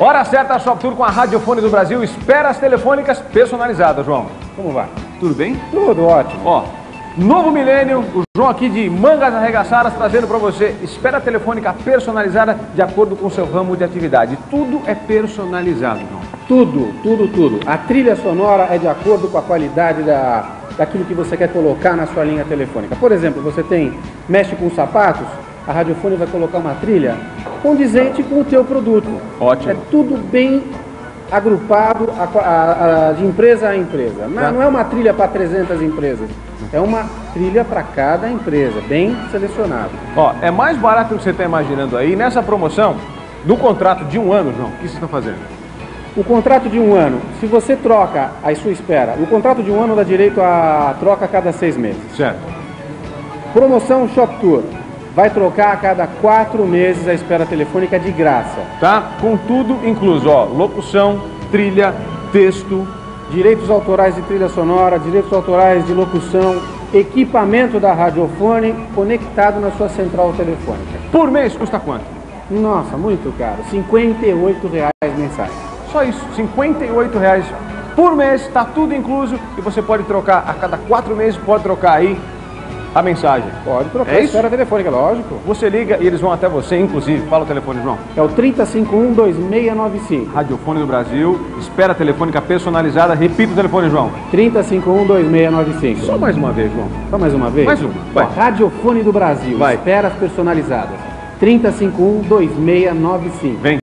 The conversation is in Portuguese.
Hora certa, Shop Tour com a Radiofone do Brasil. Esperas telefônicas personalizadas, João. Como vai? Tudo bem? Tudo ótimo. Ó, novo milênio, o João aqui de Mangas Arregaçadas trazendo para você espera telefônica personalizada de acordo com o seu ramo de atividade. Tudo é personalizado, João. Tudo. A trilha sonora é de acordo com a qualidade daquilo que você quer colocar na sua linha telefônica. Por exemplo, você mexe com sapatos, a Radiofone vai colocar uma trilha condizente com o teu produto. Ótimo. É tudo bem agrupado de empresa a empresa. Não é uma trilha para 300 empresas, é uma trilha para cada empresa, bem selecionado. Ó, é mais barato do que você está imaginando aí. Nessa promoção, do contrato de 1 ano, João, o que vocês estão fazendo? O contrato de 1 ano, se você troca a sua espera, o contrato de 1 ano dá direito a troca a cada 6 meses. Certo. Promoção Shop Tour. Vai trocar a cada 4 meses a espera telefônica de graça. Tá? Com tudo incluso, ó, locução, trilha, texto, direitos autorais de trilha sonora, direitos autorais de locução, equipamento da Radiofone conectado na sua central telefônica. Por mês custa quanto? Nossa, muito caro. R$58 mensais. Só isso, R$58 por mês, tá tudo incluso e você pode trocar a cada 4 meses, pode trocar aí a mensagem. Pode trocar a espera telefônica, lógico. Você liga e eles vão até você, inclusive. Fala o telefone, João. É o 3051-2695. Radiofone do Brasil, espera telefônica personalizada. Repita o telefone, João. 3051-2695. Só mais uma vez, João. Só mais uma vez? Mais uma. Vai. Ó, Radiofone do Brasil, vai. Esperas personalizadas. 3051-2695. Vem.